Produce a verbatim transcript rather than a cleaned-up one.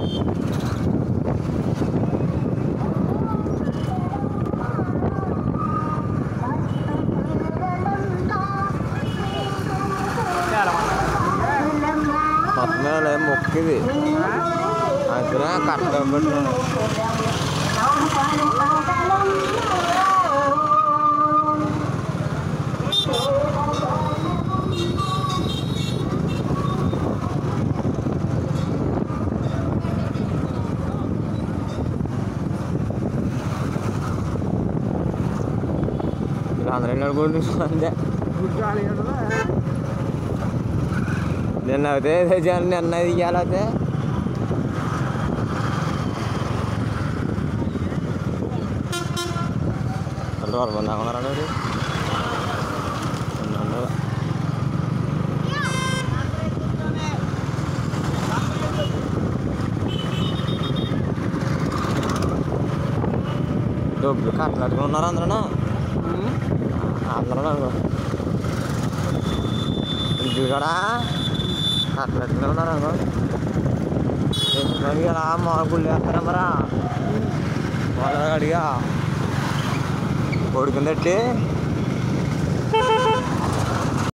మొత్తం మొక్కిది అక్కడ కరెక్ట్గా పెట్టిన అందరూ కొడుకుంటే నిన్న అయితే నిన్న ఇయ్యాలైతే వాళ్ళు మంది ఉన్నారా డబ్బులు కట్టలేట్టుకుని ఉన్నారు అందరూ అందరూ ఇంటి కూడా కట్టలేట్టుకుని ఉన్నారు అనుకో అడిగా మాకుళ్ళు వేస్తారా మరా వాళ్ళ అడిగా కొడుకుని తట్టి